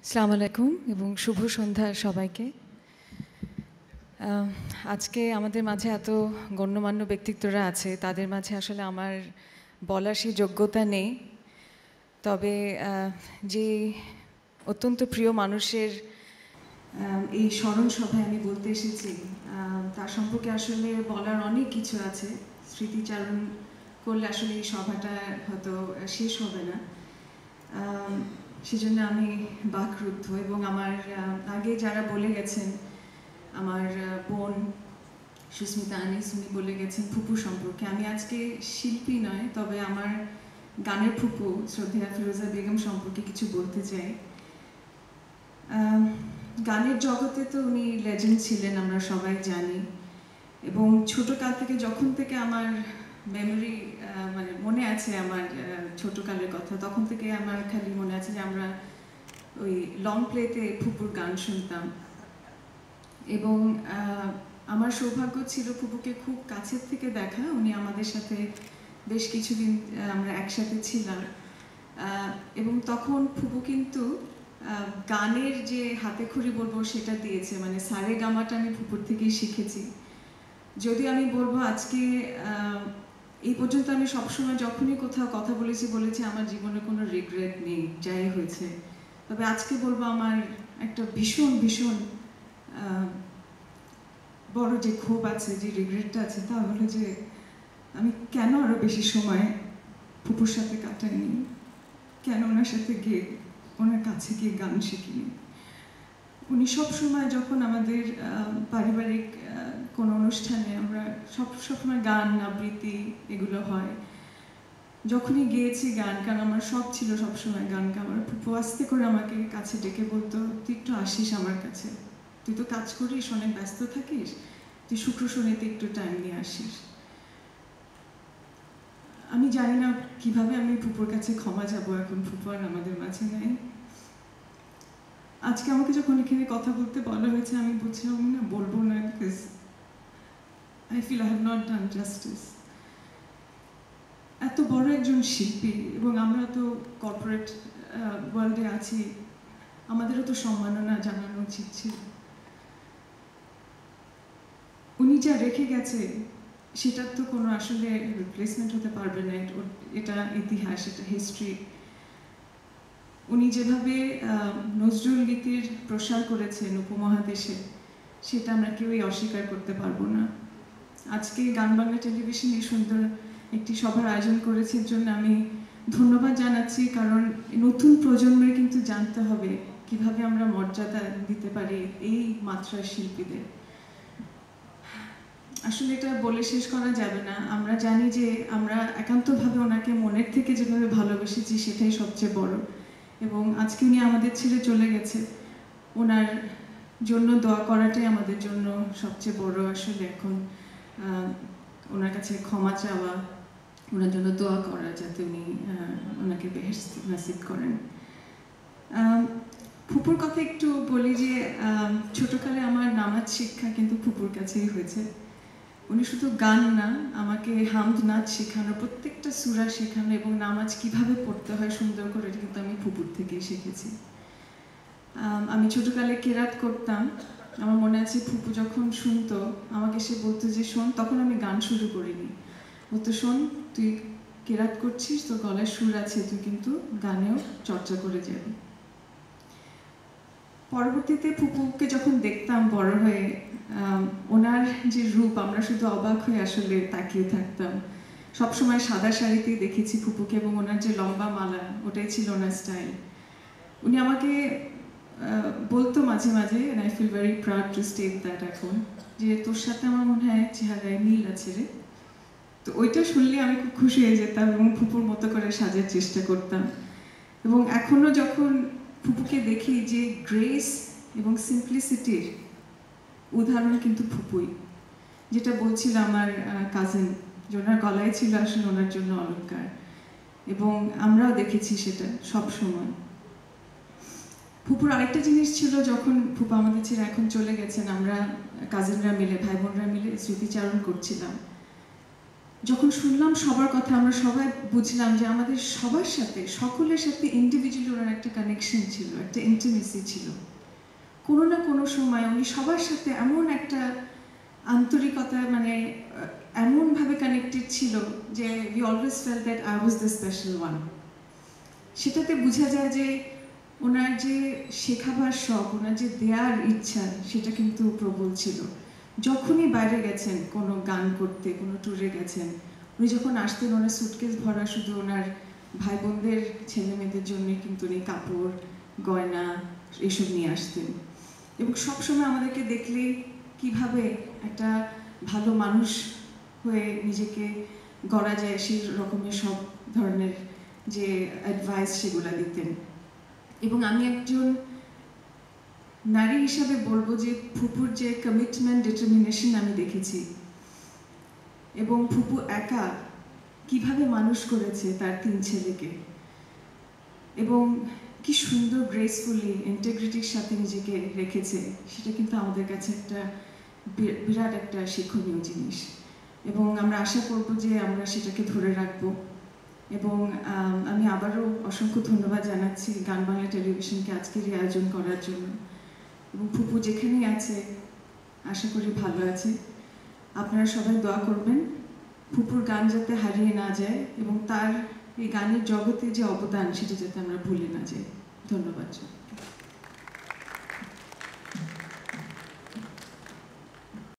আসসালামু আলাইকুম এবং শুভ সন্ধ্যা সবাইকে। আজকে আমাদের মাঝে এত গণ্যমান্য ব্যক্তিত্বরা আছে, তাদের মাঝে আসলে আমার বলার সেই যোগ্যতা নেই। তবে যে অত্যন্ত প্রিয় মানুষের এই স্মরণ সভায় আমি বলতে এসেছি, তার সম্পর্কে আসলে বলার অনেক কিছু আছে। স্মৃতিচারণ করলে আসলে এই সভাটা হয়তো শেষ হবে না, সেজন্য আমি বাকরুদ্ধ। এবং আমার আগে যারা বলে গেছেন, আমার বোন সুস্মিতা আনিস উনি বলে গেছেন ফুপু সম্পর্কে। আমি আজকে শিল্পী নয়, তবে আমার গানের ফুপু শ্রদ্ধেয়া ফিরোজা বেগম সম্পর্কে কিছু বলতে চাই। গানের জগতে তো উনি লেজেন্ড ছিলেন, আমরা সবাই জানি। এবং ছোটকাল থেকে, যখন থেকে আমার মেমোরি মানে মনে আছে, আমার ছোটকালের কথা, তখন থেকে আমার খালি মনে আছে যে আমরা ওই লং প্লেতে ফুপুর গান শুনতাম। এবং আমার সৌভাগ্য ছিল ফুপুকে খুব কাছের থেকে দেখা। উনি আমাদের সাথে বেশ কিছুদিন আমরা একসাথে ছিলাম। এবং তখন ফুপু কিন্তু গানের যে হাতেখড়ি বলবো সেটা দিয়েছে, মানে সারে গামাটা আমি ফুপুর থেকেই শিখেছি। যদি আমি বলবো আজকে এই পর্যন্ত আমি সবসময় যখনই কোথাও কথা বলেছি আমার জীবনে কোনো রিগ্রেট নেই যাই হয়েছে। তবে আজকে বলবো আমার একটা ভীষণ ভীষণ বড় যে ক্ষোভ আছে, যে রিগ্রেটটা আছে, তা হলো যে আমি কেন আরো বেশি সময় ফুপুর সাথে কাটাইনি, কেন ওনার সাথে গিয়ে ওনার কাছে গিয়ে গান শিখিনি। উনি সবসময় যখন আমাদের পারিবারিক কোনো অনুষ্ঠানে আমরা সবসময় গান আবৃত্তি এগুলো হয়, যখনই গেয়েছি গান, কারণ আমার শখ ছিল সবসময় গান গাওয়ার, ফুপু আস্তে করে আমাকে কাছে ডেকে বলতো, তুই একটু আসিস আমার কাছে, তুই তো কাজ করিস, অনেক ব্যস্ত থাকিস, তুই শুক্র শনিতে একটু টাইম নিয়ে আসিস। আমি জানি না কিভাবে আমি ফুপুর কাছে ক্ষমা যাবো, এখন ফুপু আর আমাদের মাঝে নাই। আজকে আমাকে যখন এখানে কথা বলতে বলা হয়েছে, আমি বুঝলাম না বলবো না, because I feel I have not done justice. এত বড় একজন শিল্পী, এবং আমরা তো কর্পোরেট ওয়ার্ল্ডে আছি, আমাদেরও তো সম্মাননা জানানো উচিত ছিল। উনি যা রেখে গেছে সেটার তো কোনো আসলে রিপ্লেসমেন্ট হতে পারবে না। এটা ইতিহাস, এটা হিস্ট্রি। উনি যেভাবে নজরুল গীতির প্রসার করেছেন উপমহাদেশে, সেটা আমরা কেউই অস্বীকার করতে পারবো না। আজকে গান বাংলা টেলিভিশন এই সুন্দর একটি সভার আয়োজন করেছে, এর জন্য আমি ধন্যবাদ জানাচ্ছি। কারণ নতুন প্রজন্মের কিন্তু জানতে হবে কিভাবে আমরা মর্যাদা দিতে পারি এই মাত্রার শিল্পীদের। আসলে এটা বলে শেষ করা যাবে না। আমরা জানি যে আমরা একান্তভাবে ওনাকে মনের থেকে যেভাবে ভালোবেসেছি সেটাই সবচেয়ে বড়। এবং আজকে উনি আমাদের ছেড়ে চলে গেছে, ওনার জন্য দোয়া করাটাই আমাদের জন্য সবচেয়ে বড়। আসলে এখন ওনার কাছে ক্ষমা চাওয়া, ওনার জন্য দোয়া করা, যাতে উনি ওনাকে বেহেশত নসিব করেন। ফুপুর কথা একটু বলি যে ছোটকালে আমার নামাজ শিক্ষা কিন্তু ফুপুর কাছেই হয়েছে। উনি শুধু গান না, আমাকে হামদ নাচ শেখানো, প্রত্যেকটা সূরা শেখানো, এবং নামাজ কিভাবে পড়তে হয় সুন্দর করে, কিন্তু আমি ফুপুর থেকেই শিখেছি। আমি ছোটকালে কেরাত করতাম। আমার মনে আছে ফুপু যখন শুনতো আমাকে, সে বলতো যে শোন, তখন আমি গান শুরু করিনি, বলতো শোন তুই কেরাত করছিস, তোর গলায় সুর আছে, তুই কিন্তু গানেও চর্চা করে যাবি। পরবর্তীতে ফুপুকে যখন দেখতাম বড় হয়ে, ওনার যে রূপ, আমরা শুধু অবাক হয়ে আসলে তাকিয়ে থাকতাম। সবসময় সাদা শাড়িতেই দেখেছি ফুপুকে, এবং ওনার যে লম্বা মালা, ওটাই ছিল ওনার স্টাইল। উনি আমাকে বলতো মাঝে মাঝে, and I feel very proud to state that এখন, যে তোর সাথে আমার মনে হয় চেহারায় মিল আছে রে। তো ওইটা শুনলে আমি খুব খুশি হয়ে যেতাম এবং ফুপুর মতো করে সাজার চেষ্টা করতাম। এবং এখনো যখন ফুপুকে দেখি, যে গ্রেস এবং সিম্পলিসিটির উদাহরণ কিন্তু ফুপুই। যেটা বলছিল আমার কাজিন, যে ওনার গলায় ছিল আসলে ওনার জন্য অলংকার, এবং আমরাও দেখেছি সেটা সব সময়। ফুপুর আরেকটা জিনিস ছিল, যখন ফুপু আমাদের ছেড়ে এখন চলে গেছেন, আমরা কাজিনরা মিলে, ভাই বোনরা মিলে স্মৃতিচারণ করছিলাম। যখন শুনলাম সবার কথা আমরা সবাই বুঝলাম যে আমাদের সবার সাথে সকলের সাথে ইন্ডিভিজুয়ালি ওনার একটা কানেকশন ছিল, একটা ইন্টিমেসি ছিল। কোনো না কোনো সময় উনি সবার সাথে এমন একটা আন্তরিকতা, মানে এমনভাবে কানেক্টেড ছিল যে we always felt that I was the special one. সেটাতে বোঝা যায় যে ওনার যে শেখাবার শখ, ওনার যে দেয়ার ইচ্ছা, সেটা কিন্তু প্রবল ছিল। যখনই বাইরে গেছেন কোনো গান করতে, কোনো ট্যুরে গেছেন, উনি যখন আসতেন ওনার সুটকেস ভরা শুধু ওনার ভাই বোনদের ছেলে মেয়েদের জন্যই কিন্তু উনি কাপড় গয়না এসব নিয়ে আসতেন। এবং সবসময় আমাদেরকে দেখলে কিভাবে একটা ভালো মানুষ হয়ে নিজেকে গড়া যায় সেই রকমের সব ধরনের যে অ্যাডভাইস সেগুলো দিতেন। এবং আমি একজন নারী হিসাবে বলবো যে ফুপুর যে কমিটমেন্ট, ডিটারমিনেশন আমি দেখেছি, এবং ফুপু একা কিভাবে মানুষ করেছে তার 3 ছেলেকে, এবং কি সুন্দর গ্রেসফুলি ইন্টিগ্রিটির সাথে নিজেকে রেখেছে, সেটা কিন্তু আমাদের কাছে একটা বিরাট একটা শিক্ষণীয় জিনিস। এবং আমরা আশা করব যে আমরা সেটাকে ধরে রাখবো। এবং আমি আবারও অসংখ্য ধন্যবাদ জানাচ্ছি গান বাংলা টেলিভিশনকে আজকের এই আয়োজন করার জন্য। এবং ফুপু যেখানেই আছে আশা করি ভালো আছে। আপনারা সবাই দোয়া করবেন ফুপুর গান যাতে হারিয়ে না যায় এবং তার এই গানের জগতে যে অবদান সেটা যাতে আমরা ভুলে না যাই। ধন্যবাদ।